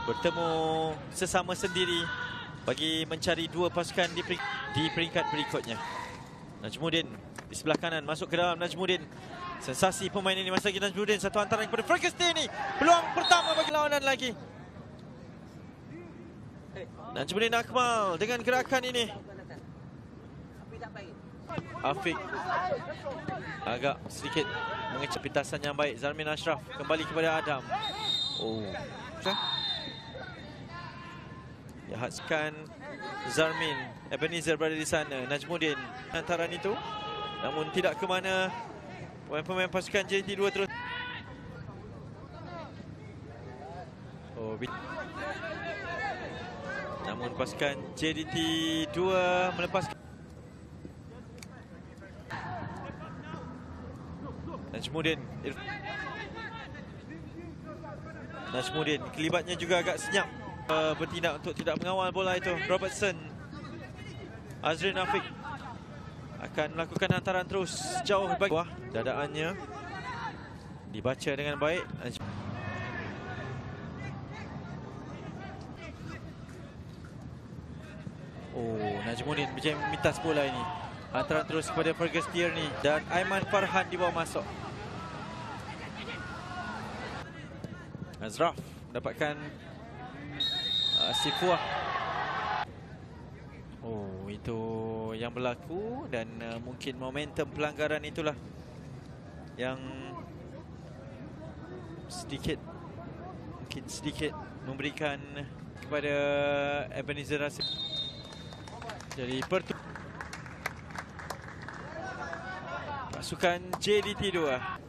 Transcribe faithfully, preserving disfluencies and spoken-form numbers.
bertemu sesama sendiri bagi mencari dua pasukan di peringkat, di peringkat berikutnya. Najmuddin di sebelah kanan masuk ke dalam. Najmuddin, sensasi pemain ini masa lagi. Najmuddin, satu hantaran kepada Ferguson ini, peluang pertama bagi lawanan lagi. Najmuddin Akmal dengan gerakan ini. Afiq agak sedikit mengecap pintasan yang baik. Zarmin Ashraf kembali kepada Adam. Oh, lihatkan Zarmin. Ebenezer berada di sana. Najmuddin hantaran itu, namun tidak ke mana. Pemain-pemain pasukan J D T dua terus. Oh, namun pasukan J D T dua melepaskan. Najmuddin. Najmuddin kelibatnya juga agak senyap, uh, bertindak untuk tidak mengawal bola itu. Robertson. Azrin Afiq akan melakukan hantaran terus jauh bagi bawah. Dadaannya dibaca dengan baik. Oh, Najmuddin berjaya memintas bola ini. Hantaran terus kepada Fergus Tierney dan Aiman Farhan dibawa masuk. Azraf mendapatkan uh, Sifuah. Oh, itu yang berlaku dan uh, mungkin momentum pelanggaran itulah yang sedikit mungkin sedikit memberikan kepada Ebenezer Rasim. Jadi pertu pasukan J D T dua